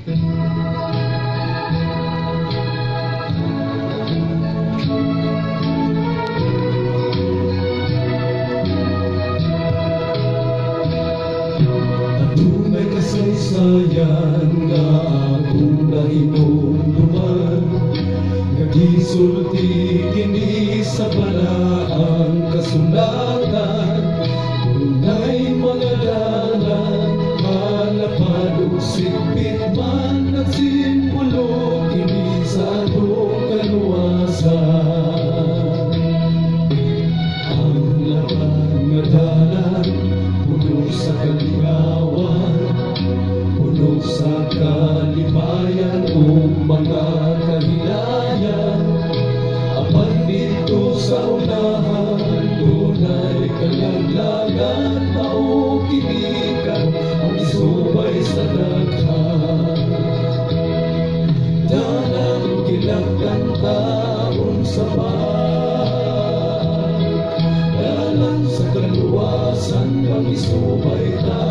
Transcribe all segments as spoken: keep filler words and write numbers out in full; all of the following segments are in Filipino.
Tunay kasaysayan nga akong nahinumduman, nagisulti kini sa balaang kasulatan. Tunay mga dalan, malapad o sigpit man at simbolo kini sa atong kaluwasan. Ang laban nga dalan, puno sa kalingawan, puno sa kalimayan o mga kahilayan. Apan dito sa unahan, dunay kalaglagan, mao kinikan ang isubay sa daghan. Dalang kilakang taon sa bahay, dalang sa kaluwasan pang isubay ta.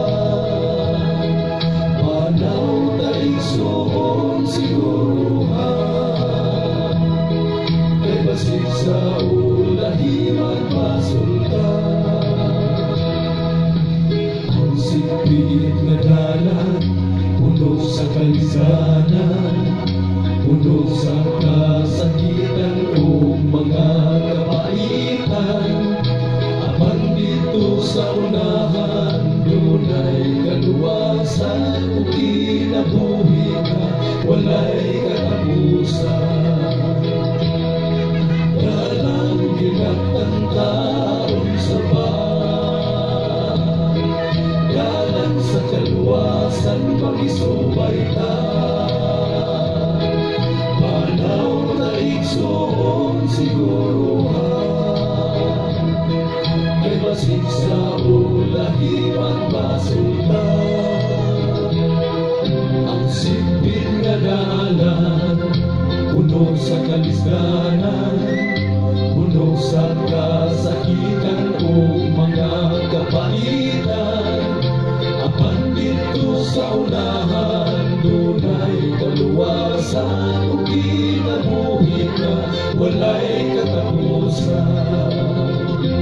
Panaw taigsoon siguruhan, kay basig sa ulahiman masultan. Ang sigpit na dalan, puno sa kalisanan, puno sa kasakitan o mga kabaitan. Apan dito sa unahan, dunay kaluwasan o kinabuhi ka, walay katapusan. Dalang ginatang taon sa bahay, dalang sa kaluwasan pag-isubay ta. Panaw taigsoon siguruhan, kay basig sa ulahiman masultan. Ang sigpit nga dalan, puno sa kalisdanan, puno sa kasakitan o mga kapaitan. Apan dito sa unahan, dunay kaluwasan o kinabuhi ka, walay katapusan.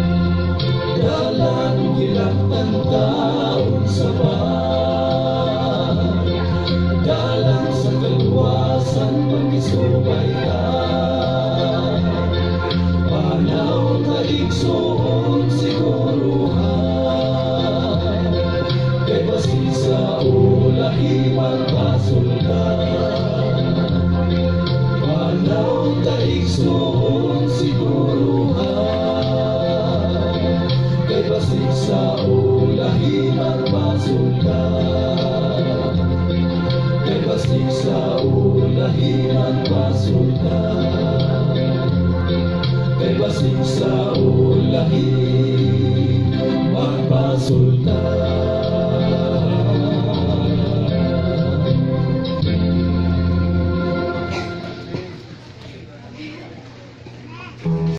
Dalang kilakang taon sa bahay, dalang sa kaluwasan pag-isubay ta. Panaw taigsoon siguruhan, kay basig sa ulahiman masultan. Panaw taigsoon siguruhan, kay basig sa ulahiman masultan. Kay basig sa ulahiman